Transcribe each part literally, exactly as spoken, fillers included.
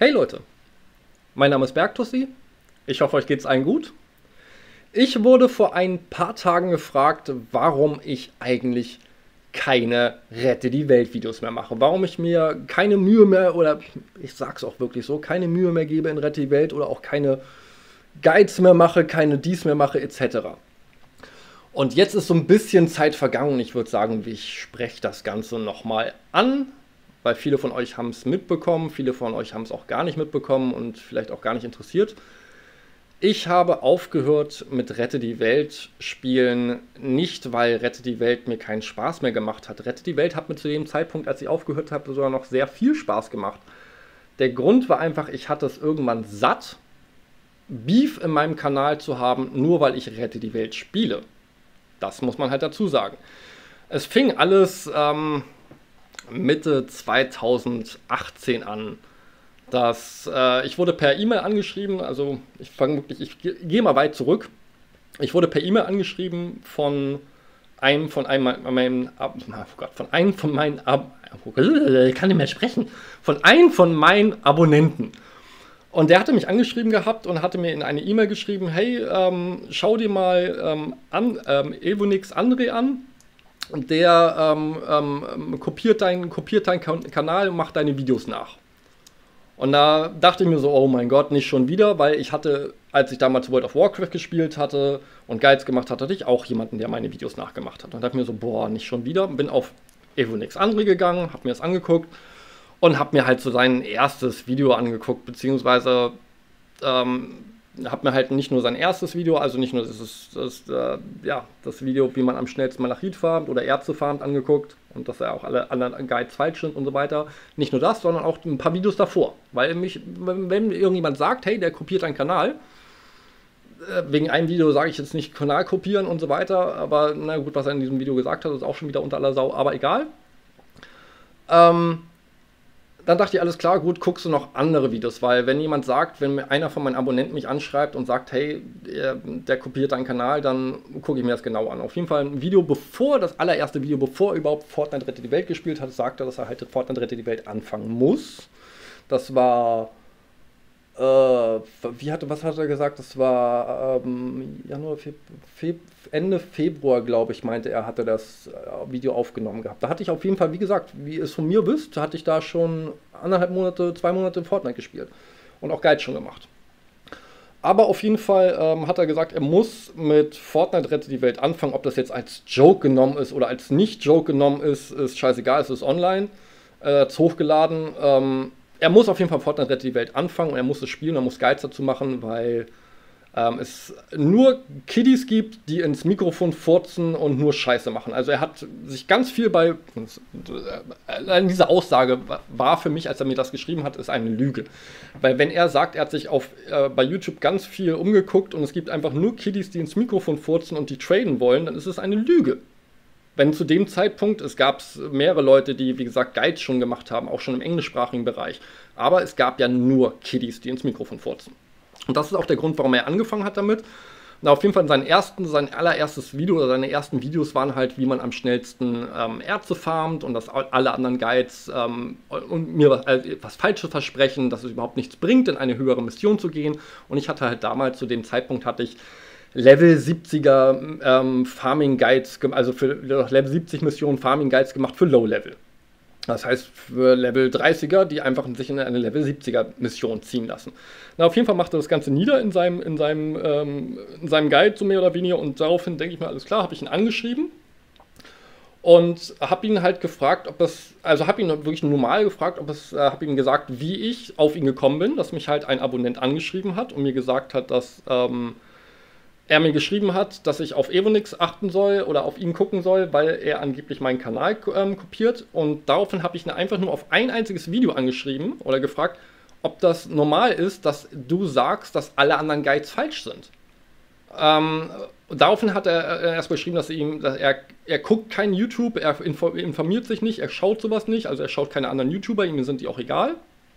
Hey Leute, mein Name ist Bergtussi. Ich hoffe, euch geht's allen gut. Ich wurde vor ein paar Tagen gefragt, warum ich eigentlich keine Rette-die-Welt-Videos mehr mache. Warum ich mir keine Mühe mehr, oder ich sag's auch wirklich so, keine Mühe mehr gebe in Rette-die-Welt oder auch keine Guides mehr mache, keine dies mehr mache, et cetera. Und jetzt ist so ein bisschen Zeit vergangen und ich würde sagen, ich spreche das Ganze nochmal an, weil viele von euch haben es mitbekommen, viele von euch haben es auch gar nicht mitbekommen und vielleicht auch gar nicht interessiert. Ich habe aufgehört mit Rette die Welt spielen, nicht weil Rette die Welt mir keinen Spaß mehr gemacht hat. Rette die Welt hat mir zu dem Zeitpunkt, als ich aufgehört habe, sogar noch sehr viel Spaß gemacht. Der Grund war einfach, ich hatte es irgendwann satt, Beef in meinem Kanal zu haben, nur weil ich Rette die Welt spiele. Das muss man halt dazu sagen. Es fing alles ähm, Mitte zweitausendachtzehn an. Dass, äh, ich wurde per E-Mail angeschrieben, also ich fange wirklich, ich gehe geh mal weit zurück. Ich wurde per E-Mail angeschrieben von einem von einem meinen, oh Gott, von einem von meinen, Ab ich kann nicht mehr sprechen, von einem von meinen Abonnenten. Und der hatte mich angeschrieben gehabt und hatte mir in eine E-Mail geschrieben, hey, ähm, schau dir mal ähm, an, ähm, Evonix André an. Und der ähm, ähm, kopiert, dein, kopiert deinen Kanal und macht deine Videos nach. Und da dachte ich mir so, oh mein Gott, nicht schon wieder, weil ich hatte, als ich damals World of Warcraft gespielt hatte und Guides gemacht hatte, hatte ich auch jemanden, der meine Videos nachgemacht hat. Und da dachte ich mir so, boah, nicht schon wieder. Bin auf Evonix André gegangen, habe mir das angeguckt und habe mir halt so sein erstes Video angeguckt, beziehungsweise ähm, habe mir halt nicht nur sein erstes Video, also nicht nur das, das, äh, ja, das Video, wie man am schnellsten Malachit farmt oder Erze farmt, angeguckt und dass ja auch alle anderen Guides falsch sind und so weiter. Nicht nur das, sondern auch ein paar Videos davor. Weil mich, wenn irgendjemand sagt, hey, der kopiert einen Kanal, äh, wegen einem Video sage ich jetzt nicht Kanal kopieren und so weiter, aber na gut, was er in diesem Video gesagt hat, ist auch schon wieder unter aller Sau, aber egal. Ähm, Dann dachte ich, alles klar, gut, guckst du noch andere Videos, weil wenn jemand sagt, wenn einer von meinen Abonnenten mich anschreibt und sagt, hey, der, der kopiert deinen Kanal, dann gucke ich mir das genau an. Auf jeden Fall ein Video, bevor, das allererste Video, bevor er überhaupt Fortnite Rette die Welt gespielt hat, sagt er, dass er halt Fortnite Rette die Welt anfangen muss. Das war, äh, wie hatte, was hat er gesagt? Das war ähm, Januar, Feb, Feb, Ende Februar, glaube ich, meinte er, hatte das Video aufgenommen gehabt. Da hatte ich auf jeden Fall, wie gesagt, wie ihr es von mir wisst, hatte ich da schon anderthalb Monate, zwei Monate in Fortnite gespielt und auch Guides schon gemacht. Aber auf jeden Fall ähm, hat er gesagt, er muss mit Fortnite Rette die Welt anfangen. Ob das jetzt als Joke genommen ist oder als Nicht-Joke genommen ist, ist scheißegal, es ist online, äh, ist hochgeladen. Ähm, er muss auf jeden Fall Fortnite Rette die Welt anfangen und er muss es spielen, er muss Guides dazu machen, weil ähm, es nur Kiddies gibt, die ins Mikrofon furzen und nur Scheiße machen. Also er hat sich ganz viel bei, äh, diese Aussage war für mich, als er mir das geschrieben hat, ist eine Lüge. Weil wenn er sagt, er hat sich auf, äh, bei YouTube ganz viel umgeguckt und es gibt einfach nur Kiddies, die ins Mikrofon furzen und die traden wollen, dann ist es eine Lüge. Wenn zu dem Zeitpunkt, es gab mehrere Leute, die, wie gesagt, Guides schon gemacht haben, auch schon im englischsprachigen Bereich, aber es gab ja nur Kiddies, die ins Mikrofon furzen. Und das ist auch der Grund, warum er angefangen hat damit. Na, auf jeden Fall sein, ersten, sein allererstes Video oder seine ersten Videos waren halt, wie man am schnellsten ähm, Erze farmt und dass alle anderen Guides ähm, und mir was, äh, was Falsches versprechen, dass es überhaupt nichts bringt, in eine höhere Mission zu gehen. Und ich hatte halt damals, zu dem Zeitpunkt hatte ich Level siebziger ähm, Farming Guides, also für Level siebzig Missionen Farming Guides gemacht für Low Level. Das heißt für Level dreißiger, die einfach sich in eine Level siebziger Mission ziehen lassen. Na, auf jeden Fall macht er das Ganze nieder in seinem, in seinem, ähm, in seinem Guide, so mehr oder weniger. Und daraufhin denke ich mir, alles klar, habe ich ihn angeschrieben. Und habe ihn halt gefragt, ob es, also habe ihn wirklich normal gefragt, ob es, äh, habe ihm gesagt, wie ich auf ihn gekommen bin, dass mich halt ein Abonnent angeschrieben hat und mir gesagt hat, dass ähm, er mir geschrieben hat, dass ich auf Evonix achten soll oder auf ihn gucken soll, weil er angeblich meinen Kanal ähm, kopiert. Und daraufhin habe ich ihn einfach nur auf ein einziges Video angeschrieben oder gefragt, ob das normal ist, dass du sagst, dass alle anderen Guides falsch sind. Ähm, daraufhin hat er erst geschrieben, dass er, ihm, dass er, er guckt kein YouTube, er informiert sich nicht, er schaut sowas nicht, also er schaut keine anderen YouTuber, ihm sind die auch egal.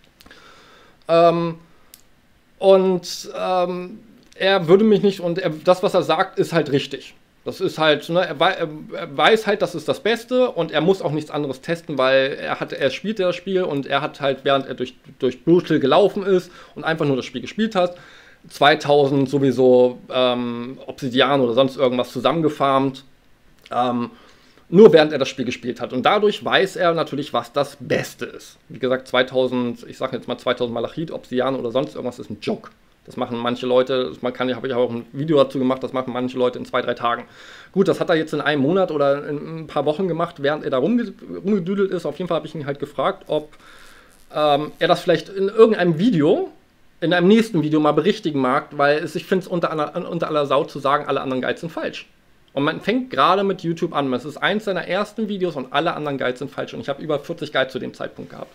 Ähm, und ähm, er würde mich nicht, und er, das, was er sagt, ist halt richtig. Das ist halt, ne, er, wei er weiß halt, das ist das Beste und er muss auch nichts anderes testen, weil er hat, er spielt das Spiel und er hat halt, während er durch, durch Brutal gelaufen ist und einfach nur das Spiel gespielt hat, zweitausend sowieso ähm, Obsidian oder sonst irgendwas zusammengefarmt, ähm, nur während er das Spiel gespielt hat. Und dadurch weiß er natürlich, was das Beste ist. Wie gesagt, zweitausend, ich sag jetzt mal zweitausend Malachit, Obsidian oder sonst irgendwas ist ein Joke. Das machen manche Leute, man kann, habe ich auch ein Video dazu gemacht, das machen manche Leute in zwei, drei Tagen. Gut, das hat er jetzt in einem Monat oder in ein paar Wochen gemacht, während er da rumge rumgedüdelt ist. Auf jeden Fall habe ich ihn halt gefragt, ob ähm, er das vielleicht in irgendeinem Video, in einem nächsten Video mal berichtigen mag, weil es, ich finde es unter, unter aller Sau zu sagen, alle anderen Guides sind falsch. Und man fängt gerade mit YouTube an. Es ist eins seiner ersten Videos und alle anderen Guides sind falsch. Und ich habe über vierzig Guides zu dem Zeitpunkt gehabt.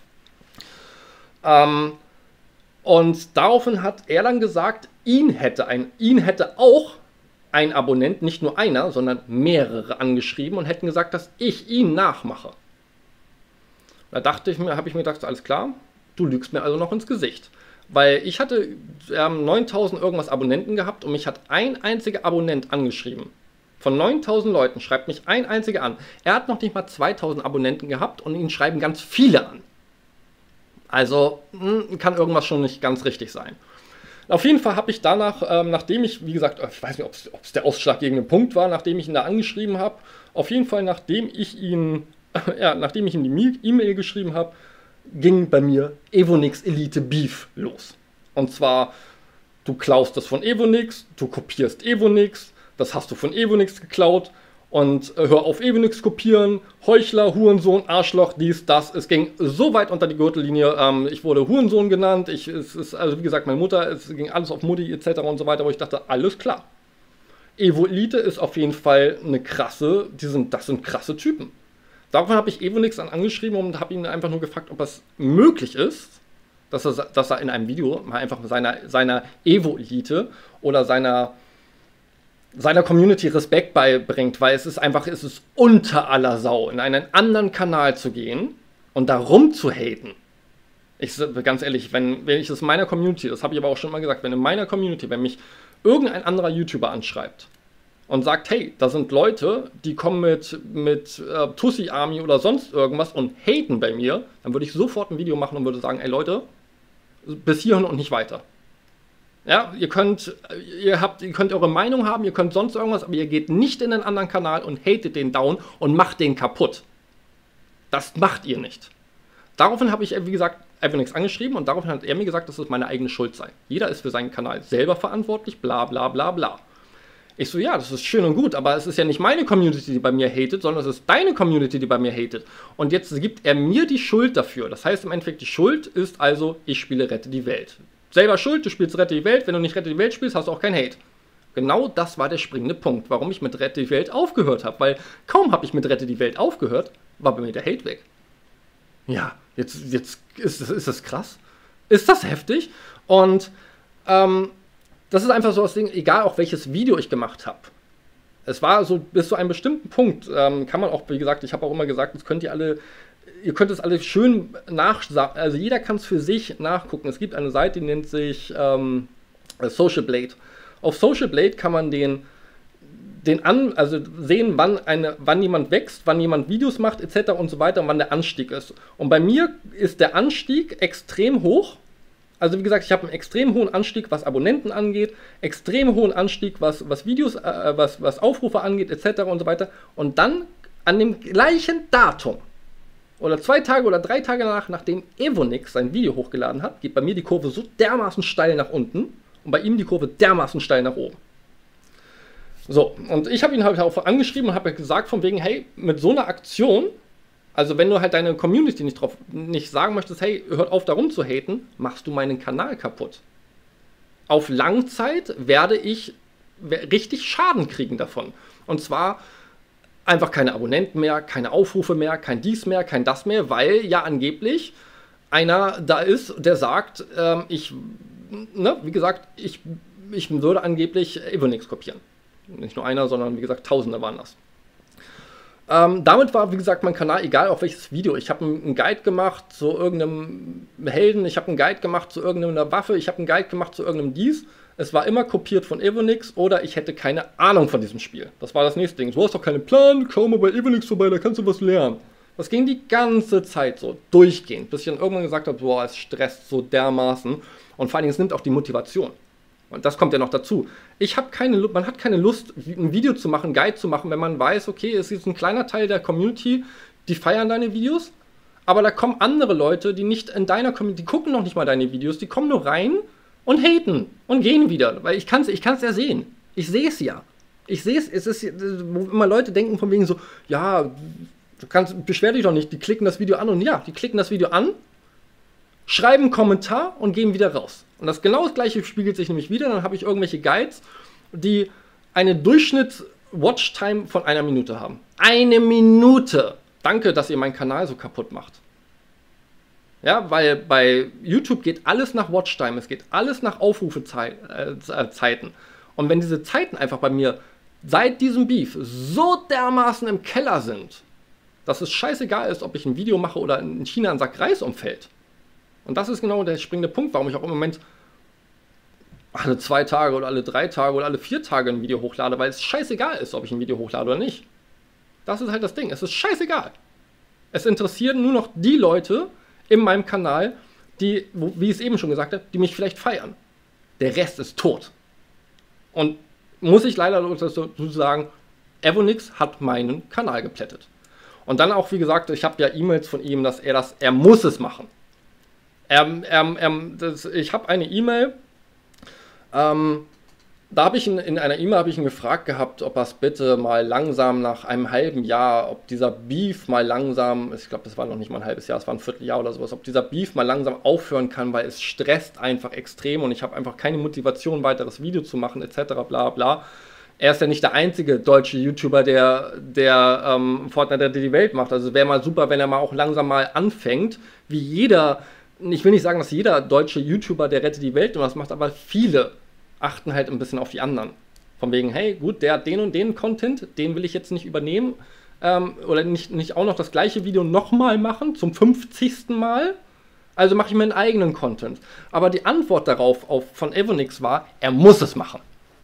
Ähm... Und daraufhin hat er dann gesagt, ihn hätte, ein, ihn hätte auch ein Abonnent, nicht nur einer, sondern mehrere angeschrieben und hätten gesagt, dass ich ihn nachmache. Da dachte ich mir, habe ich mir gedacht, alles klar, du lügst mir also noch ins Gesicht. Weil ich hatte ähm, neuntausend irgendwas Abonnenten gehabt und mich hat ein einziger Abonnent angeschrieben. Von neuntausend Leuten schreibt mich ein einziger an. Er hat noch nicht mal zweitausend Abonnenten gehabt und ihn schreiben ganz viele an. Also kann irgendwas schon nicht ganz richtig sein. Auf jeden Fall habe ich danach, ähm, nachdem ich, wie gesagt, ich weiß nicht, ob es der ausschlaggebende Punkt war, nachdem ich ihn da angeschrieben habe, auf jeden Fall, nachdem ich ihn, ja, nachdem ich ihm die E-Mail geschrieben habe, ging bei mir Evonix Elite Beef los. Und zwar, du klaust das von Evonix, du kopierst Evonix, das hast du von Evonix geklaut. Und äh, hör auf, Evonix kopieren, Heuchler, Hurensohn, Arschloch, dies, das. Es ging so weit unter die Gürtellinie. Ähm, ich wurde Hurensohn genannt. Ich, es ist, also wie gesagt, meine Mutter, es ging alles auf Mutti et cetera und so weiter, wo ich dachte, alles klar. Evo Elite ist auf jeden Fall eine krasse, die sind, das sind krasse Typen. Daraufhin habe ich Evonix dann angeschrieben und habe ihn einfach nur gefragt, ob es möglich ist, dass er, dass er in einem Video mal einfach seiner, seiner Evo Elite oder seiner seiner Community Respekt beibringt, weil es ist einfach, es ist unter aller Sau, in einen anderen Kanal zu gehen und da rum zu haten. Ich ganz ehrlich, wenn, wenn ich das in meiner Community, das habe ich aber auch schon mal gesagt, wenn in meiner Community, wenn mich irgendein anderer YouTuber anschreibt und sagt, hey, da sind Leute, die kommen mit, mit äh, Tussi Army oder sonst irgendwas und haten bei mir, dann würde ich sofort ein Video machen und würde sagen, ey Leute, bis hierhin und nicht weiter. Ja, ihr könnt, ihr habt, ihr könnt eure Meinung haben, ihr könnt sonst irgendwas, aber ihr geht nicht in einen anderen Kanal und hatet den down und macht den kaputt. Das macht ihr nicht. Daraufhin habe ich, wie gesagt, Evonix angeschrieben und daraufhin hat er mir gesagt, dass es meine eigene Schuld sei. Jeder ist für seinen Kanal selber verantwortlich, bla bla bla bla. Ich so, ja, das ist schön und gut, aber es ist ja nicht meine Community, die bei mir hatet, sondern es ist deine Community, die bei mir hatet. Und jetzt gibt er mir die Schuld dafür. Das heißt im Endeffekt, die Schuld ist also, ich spiele Rette die Welt. Selber schuld, du spielst Rette die Welt, wenn du nicht Rette die Welt spielst, hast du auch kein Hate. Genau das war der springende Punkt, warum ich mit Rette die Welt aufgehört habe, weil kaum habe ich mit Rette die Welt aufgehört, war bei mir der Hate weg. Ja, jetzt, jetzt ist, ist das krass. Ist das heftig? Und ähm, das ist einfach so das Ding, egal auch welches Video ich gemacht habe. Es war so, bis zu einem bestimmten Punkt, ähm, kann man auch, wie gesagt, ich habe auch immer gesagt, das könnt ihr alle, ihr könnt es alle schön nachsagen, also jeder kann es für sich nachgucken. Es gibt eine Seite, die nennt sich ähm, Social Blade. Auf Social Blade kann man den, den an, also sehen, wann, eine, wann jemand wächst, wann jemand Videos macht, et cetera und so weiter und wann der Anstieg ist. Und bei mir ist der Anstieg extrem hoch. Also wie gesagt, ich habe einen extrem hohen Anstieg, was Abonnenten angeht, extrem hohen Anstieg, was, was Videos, äh, was, was Aufrufe angeht, et cetera und so weiter. Und dann an dem gleichen Datum oder zwei Tage oder drei Tage danach, nachdem Evonix sein Video hochgeladen hat, geht bei mir die Kurve so dermaßen steil nach unten und bei ihm die Kurve dermaßen steil nach oben. So, und ich habe ihn halt auch angeschrieben und habe gesagt von wegen, hey, mit so einer Aktion, also wenn du halt deine Community nicht drauf nicht sagen möchtest, hey, hört auf, darum zu haten, machst du meinen Kanal kaputt. Auf Langzeit werde ich richtig Schaden kriegen davon. Und zwar einfach keine Abonnenten mehr, keine Aufrufe mehr, kein dies mehr, kein das mehr, weil ja angeblich einer da ist, der sagt, ähm, ich, ne, wie gesagt, ich, ich würde angeblich Evonix kopieren. Nicht nur einer, sondern wie gesagt, Tausende waren das. Ähm, damit war, wie gesagt, mein Kanal, egal auf welches Video. Ich habe einen Guide gemacht zu irgendeinem Helden, ich habe einen Guide gemacht zu irgendeiner Waffe, ich habe einen Guide gemacht zu irgendeinem dies. Es war immer kopiert von Evonix oder ich hätte keine Ahnung von diesem Spiel. Das war das nächste Ding. Du hast doch keinen Plan, komm mal bei Evonix vorbei, da kannst du was lernen. Das ging die ganze Zeit so, durchgehend, bis ich dann irgendwann gesagt habe, boah, es stresst so dermaßen. Und vor allen Dingen, es nimmt auch die Motivation. Und das kommt ja noch dazu. Ich habe keine, man hat keine Lust, ein Video zu machen, einen Guide zu machen, wenn man weiß, okay, es ist ein kleiner Teil der Community, die feiern deine Videos, aber da kommen andere Leute, die nicht in deiner Community, die gucken noch nicht mal deine Videos, die kommen nur rein und haten und gehen wieder, weil ich kann es ich kann's ja sehen. Ich sehe es ja. Ich sehe es, es ist, wo immer Leute denken von wegen so, ja, du kannst, beschwer dich doch nicht, die klicken das Video an und ja, die klicken das Video an, schreiben einen Kommentar und gehen wieder raus. Und das genau das gleiche spiegelt sich nämlich wieder. Dann habe ich irgendwelche Guides, die eine Durchschnitts-Watchtime von einer Minute haben. Eine Minute! Danke, dass ihr meinen Kanal so kaputt macht. Ja, weil bei YouTube geht alles nach Watchtime, es geht alles nach Aufrufezeiten. Und wenn diese Zeiten einfach bei mir seit diesem Beef so dermaßen im Keller sind, dass es scheißegal ist, ob ich ein Video mache oder in China ein Sack Reis umfällt. Und das ist genau der springende Punkt, warum ich auch im Moment alle zwei Tage oder alle drei Tage oder alle vier Tage ein Video hochlade, weil es scheißegal ist, ob ich ein Video hochlade oder nicht. Das ist halt das Ding, es ist scheißegal. Es interessieren nur noch die Leute in meinem Kanal, die, wie ich es eben schon gesagt habe, die mich vielleicht feiern. Der Rest ist tot. Und muss ich leider dazu sagen, Evonix hat meinen Kanal geplättet. Und dann auch, wie gesagt, ich habe ja E-Mails von ihm, dass er das, er muss es machen. Er, er, er, das, ich habe eine E-Mail, ähm, da habe ich in, in einer E-Mail habe ich ihn gefragt gehabt, ob er es bitte mal langsam nach einem halben Jahr, ob dieser Beef mal langsam, ich glaube, das war noch nicht mal ein halbes Jahr, es war ein Vierteljahr oder sowas, ob dieser Beef mal langsam aufhören kann, weil es stresst einfach extrem und ich habe einfach keine Motivation, ein weiteres Video zu machen, et cetera, bla bla. Er ist ja nicht der einzige deutsche YouTuber, der, der ähm, Fortnite die Welt macht. Also es wäre mal super, wenn er mal auch langsam mal anfängt, wie jeder. Ich will nicht sagen, dass jeder deutsche YouTuber, der rettet die Welt und was macht, aber viele achten halt ein bisschen auf die anderen. Von wegen, hey, gut, der hat den und den Content, den will ich jetzt nicht übernehmen ähm, oder nicht, nicht auch noch das gleiche Video nochmal machen, zum fünfzigsten Mal. Also mache ich meinen eigenen Content. Aber die Antwort darauf auf, von Evonix war, er muss es machen.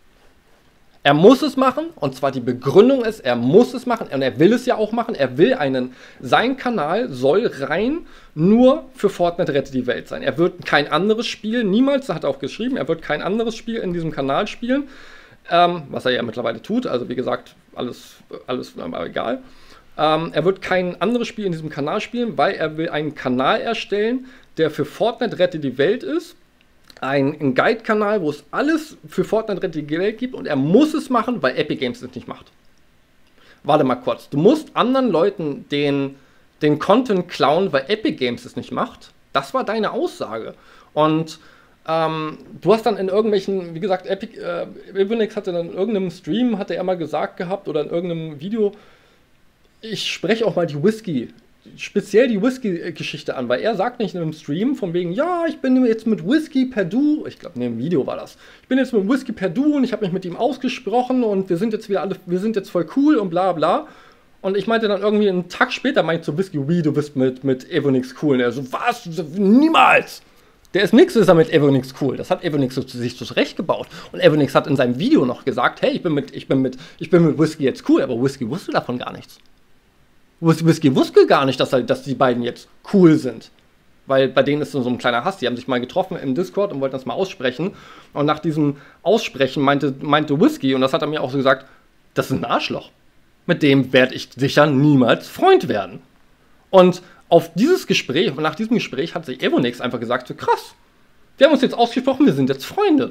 Er muss es machen, und zwar die Begründung ist, er muss es machen, und er will es ja auch machen, er will einen, sein Kanal soll rein nur für Fortnite Rette die Welt sein. Er wird kein anderes Spiel, niemals, hat er auch geschrieben, er wird kein anderes Spiel in diesem Kanal spielen, ähm, was er ja mittlerweile tut, also wie gesagt, alles, alles aber egal. Ähm, er wird kein anderes Spiel in diesem Kanal spielen, weil er will einen Kanal erstellen, der für Fortnite Rette die Welt ist. Ein, ein Guide-Kanal, wo es alles für Fortnite Rette die Welt gibt und er muss es machen, weil Epic Games es nicht macht. Warte mal kurz, du musst anderen Leuten den, den Content klauen, weil Epic Games es nicht macht? Das war deine Aussage. Und ähm, du hast dann in irgendwelchen, wie gesagt, Epic, äh, Evonix hatte dann in irgendeinem Stream, hatte er mal gesagt gehabt oder in irgendeinem Video, ich spreche auch mal die Whisky speziell die Whisky-Geschichte an, weil er sagt nicht in einem Stream von wegen, ja, ich bin jetzt mit Whisky per Du, ich glaube, ne, im Video war das, ich bin jetzt mit Whisky per Du und ich habe mich mit ihm ausgesprochen und wir sind jetzt wieder alle, wir sind jetzt voll cool und bla bla. Und ich meinte dann irgendwie einen Tag später, meinte so Whisky, wie, du bist mit, mit Evonix cool. Und er so, was? Niemals! Der ist nix, ist er mit Evonix cool. Das hat Evonix so zu sich zurechtgebaut. Und Evonix hat in seinem Video noch gesagt, hey, ich bin mit, ich bin mit, ich bin mit Whisky jetzt cool, aber Whisky wusste davon gar nichts. Whisky wusste gar nicht, dass, dass die beiden jetzt cool sind. Weil bei denen ist so ein kleiner Hass. Die haben sich mal getroffen im Discord und wollten das mal aussprechen. Und nach diesem Aussprechen meinte, meinte Whisky, und das hat er mir auch so gesagt, das ist ein Arschloch. Mit dem werde ich sicher niemals Freund werden. Und auf dieses Gespräch, nach diesem Gespräch hat sich Evonix einfach gesagt, so krass, wir haben uns jetzt ausgesprochen, wir sind jetzt Freunde.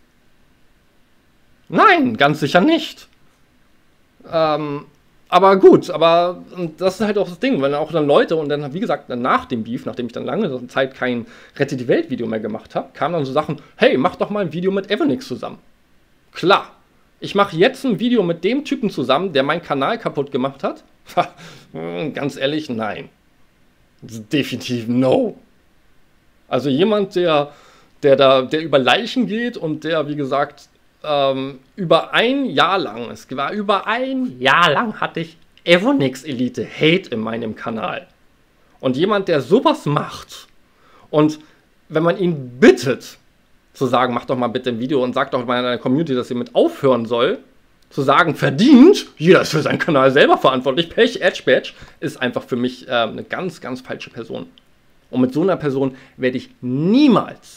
Nein, ganz sicher nicht. Ähm... Aber gut, aber das ist halt auch das Ding, weil auch dann Leute und dann, wie gesagt, nach dem Beef, nachdem ich dann lange Zeit kein Rette die Welt-Video mehr gemacht habe, kamen dann so Sachen, hey, mach doch mal ein Video mit Evonix zusammen. Klar, ich mache jetzt ein Video mit dem Typen zusammen, der meinen Kanal kaputt gemacht hat. Ganz ehrlich, nein. Definitiv no. Also jemand, der, der da, der über Leichen geht und der, wie gesagt, Ähm, über ein Jahr lang, es war über ein Jahr lang, hatte ich Evonix Elite Hate in meinem Kanal. Und jemand, der sowas macht und wenn man ihn bittet, zu sagen, mach doch mal bitte ein Video und sag doch mal in einer Community, dass sie mit aufhören soll, zu sagen, verdient, jeder ist für seinen Kanal selber verantwortlich, Pech, Edge Badge, ist einfach für mich äh, eine ganz, ganz falsche Person. Und mit so einer Person werde ich niemals,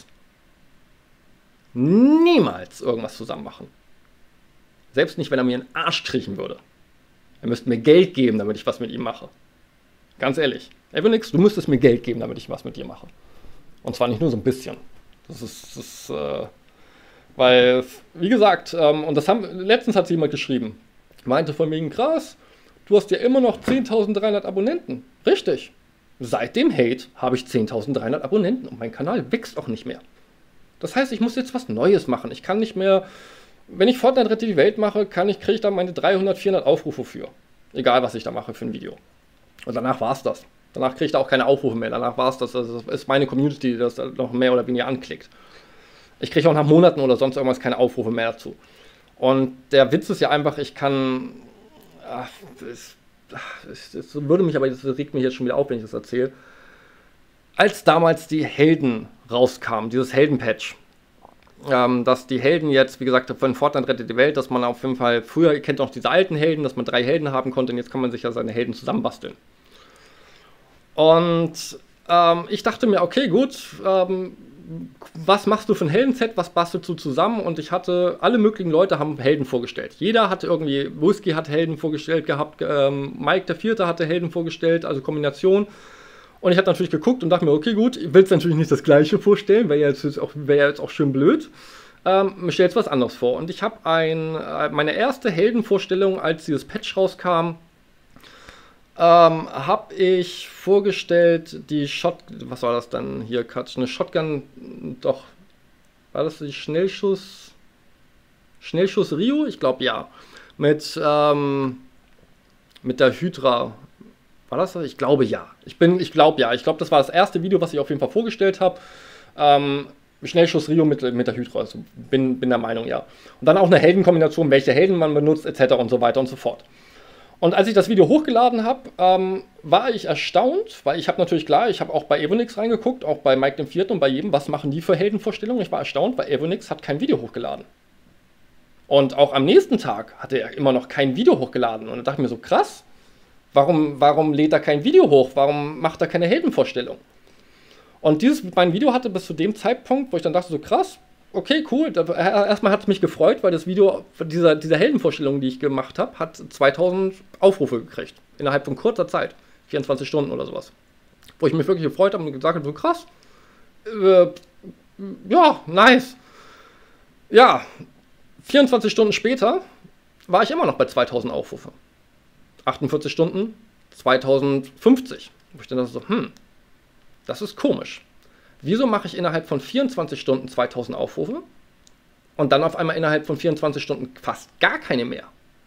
niemals irgendwas zusammen machen. Selbst nicht, wenn er mir einen Arsch kriechen würde. Er müsste mir Geld geben, damit ich was mit ihm mache. Ganz ehrlich. Evonix, du müsstest mir Geld geben, damit ich was mit dir mache. Und zwar nicht nur so ein bisschen. Das ist, das ist äh, weil, wie gesagt, ähm, und das haben, letztens hat jemand geschrieben, meinte von wegen, krass, du hast ja immer noch zehntausenddreihundert Abonnenten. Richtig. Seit dem Hate habe ich zehntausenddreihundert Abonnenten und mein Kanal wächst auch nicht mehr. Das heißt, ich muss jetzt was Neues machen. Ich kann nicht mehr, wenn ich Fortnite Rette die Welt mache, kann ich, kriege ich da meine dreihundert, vierhundert Aufrufe für. Egal, was ich da mache für ein Video. Und danach war es das. Danach kriege ich da auch keine Aufrufe mehr. Danach war es das. Also das ist meine Community, die das noch mehr oder weniger anklickt. Ich kriege auch nach Monaten oder sonst irgendwas keine Aufrufe mehr dazu. Und der Witz ist ja einfach, ich kann... Ach, es, es, es würde mich, aber das regt mich jetzt schon wieder auf, wenn ich das erzähle. Als damals die Helden rauskamen, dieses Helden-Patch, ähm, dass die Helden jetzt, wie gesagt, von Fortnite rettet die Welt, dass man auf jeden Fall, früher, ihr kennt auch diese alten Helden, dass man drei Helden haben konnte und jetzt kann man sich ja seine Helden zusammenbasteln. Und ähm, ich dachte mir, okay, gut, ähm, was machst du für ein Heldenset, was bastelst du zusammen? Und ich hatte, alle möglichen Leute haben Helden vorgestellt. Jeder hatte irgendwie, Whisky hat Helden vorgestellt gehabt, ähm, Mike der Vierte hatte Helden vorgestellt, also Kombination. Und ich habe natürlich geguckt und dachte mir, okay, gut, ich will jetzt natürlich nicht das Gleiche vorstellen, wäre ja jetzt auch, wär ja jetzt auch schön blöd. Ähm, ich stelle jetzt was anderes vor. Und ich habe ein, äh, meine erste Heldenvorstellung, als dieses Patch rauskam, Ähm, habe ich vorgestellt, die Shot, was war das dann hier, Katsch, eine Shotgun, doch, war das die Schnellschuss, Schnellschuss Rio? Ich glaube ja, mit, ähm, mit der Hydra, war das das? Ich glaube ja, ich bin, ich glaube ja, ich glaube das war das erste Video, was ich auf jeden Fall vorgestellt habe, ähm, Schnellschuss Rio mit, mit der Hydra, also bin, bin der Meinung, ja. Und dann auch eine Heldenkombination, welche Helden man benutzt, et cetera und so weiter und so fort. Und als ich das Video hochgeladen habe, ähm, war ich erstaunt, weil ich habe natürlich, klar, ich habe auch bei Evonix reingeguckt, auch bei Mike dem Vierten und bei jedem, was machen die für Heldenvorstellungen. Ich war erstaunt, weil Evonix hat kein Video hochgeladen. Und auch am nächsten Tag hatte er immer noch kein Video hochgeladen. Und da dachte ich mir so, krass, warum, warum lädt er kein Video hoch? Warum macht er keine Heldenvorstellung? Und dieses, mein Video hatte bis zu dem Zeitpunkt, wo ich dann dachte, so krass, okay, cool. Erstmal hat es mich gefreut, weil das Video, dieser, dieser Heldenvorstellung, die ich gemacht habe, hat zweitausend Aufrufe gekriegt. Innerhalb von kurzer Zeit. vierundzwanzig Stunden oder sowas. Wo ich mich wirklich gefreut habe und gesagt habe, so krass. Äh, ja, nice. Ja, vierundzwanzig Stunden später war ich immer noch bei zweitausend Aufrufe. achtundvierzig Stunden, zweitausendfünfzig. Wo ich dann dachte so, hm, das ist komisch. Wieso mache ich innerhalb von vierundzwanzig Stunden zweitausend Aufrufe und dann auf einmal innerhalb von vierundzwanzig Stunden fast gar keine mehr?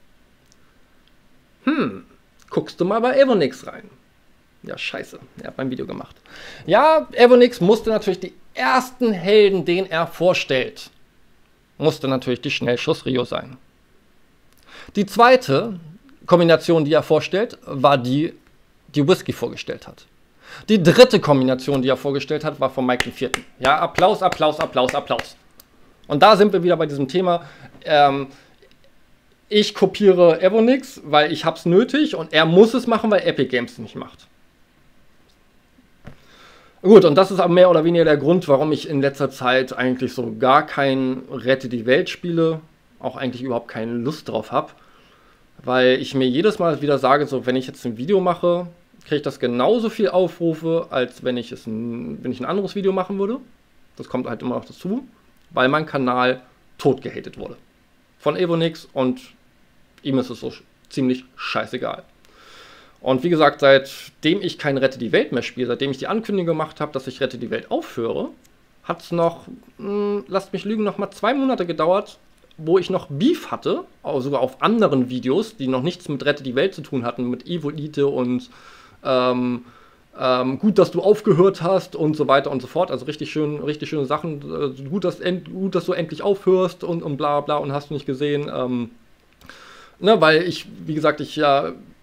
Hm, guckst du mal bei Evonix rein. Ja, scheiße, er hat mein Video gemacht. Ja, Evonix musste natürlich die ersten Helden, den er vorstellt, musste natürlich die Schnellschuss Rio sein. Die zweite Kombination, die er vorstellt, war die, die Whisky vorgestellt hat. Die dritte Kombination, die er vorgestellt hat, war von Mike dem Vierten. Ja, Applaus, Applaus, Applaus, Applaus. Und da sind wir wieder bei diesem Thema. Ähm, ich kopiere Evonix, weil ich hab's nötig und er muss es machen, weil Epic Games es nicht macht. Gut, und das ist aber mehr oder weniger der Grund, warum ich in letzter Zeit eigentlich so gar kein Rette die Welt spiele, auch eigentlich überhaupt keine Lust drauf habe, weil ich mir jedes Mal wieder sage, so wenn ich jetzt ein Video mache, kriege ich das genauso viel Aufrufe, als wenn ich, es ein, wenn ich ein anderes Video machen würde. Das kommt halt immer noch dazu, weil mein Kanal tot gehatet wurde. Von Evonix und ihm ist es so ziemlich scheißegal. Und wie gesagt, seitdem ich kein Rette die Welt mehr spiele, seitdem ich die Ankündigung gemacht habe, dass ich Rette die Welt aufhöre, hat es noch, mh, lasst mich lügen, noch mal zwei Monate gedauert, wo ich noch Beef hatte, auch sogar auf anderen Videos, die noch nichts mit Rette die Welt zu tun hatten, mit Evolite und Ähm, ähm, gut, dass du aufgehört hast und so weiter und so fort. Also richtig schön, richtig schöne Sachen. Äh, gut, dass, gut, dass du endlich aufhörst und, und bla bla und hast du nicht gesehen. Ähm, ne, weil ich, wie gesagt, ich ja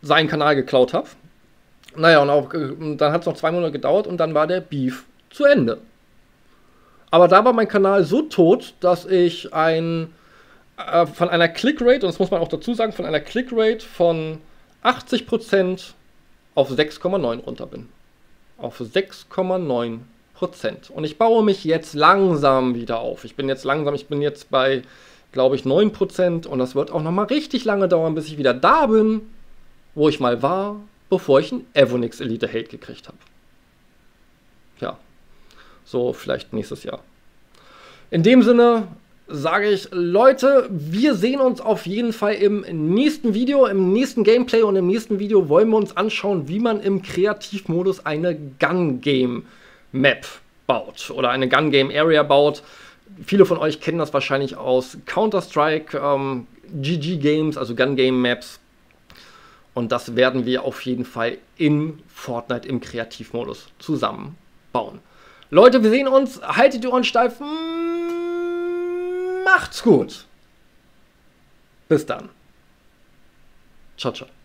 seinen Kanal geklaut habe. Naja, und auch, dann hat es noch zwei Monate gedauert und dann war der Beef zu Ende. Aber da war mein Kanal so tot, dass ich ein, äh, von einer Clickrate, und das muss man auch dazu sagen, von einer Clickrate von achtzig Prozent auf sechs Komma neun runter bin. Auf sechs Komma neun Prozent. Und ich baue mich jetzt langsam wieder auf. Ich bin jetzt langsam, ich bin jetzt bei, glaube ich, neun Prozent und das wird auch nochmal richtig lange dauern, bis ich wieder da bin, wo ich mal war, bevor ich einen Evonix Elite Hate gekriegt habe. Ja, so vielleicht nächstes Jahr. In dem Sinne sage ich, Leute, wir sehen uns auf jeden Fall im nächsten Video, im nächsten Gameplay, und im nächsten Video wollen wir uns anschauen, wie man im Kreativmodus eine Gun-Game-Map baut oder eine Gun-Game-Area baut. Viele von euch kennen das wahrscheinlich aus Counter-Strike, ähm, G G-Games, also Gun-Game-Maps. Und das werden wir auf jeden Fall in Fortnite im Kreativmodus zusammen bauen. Leute, wir sehen uns. Haltet die Ohren steif. Macht's gut. Bis dann. Ciao, ciao.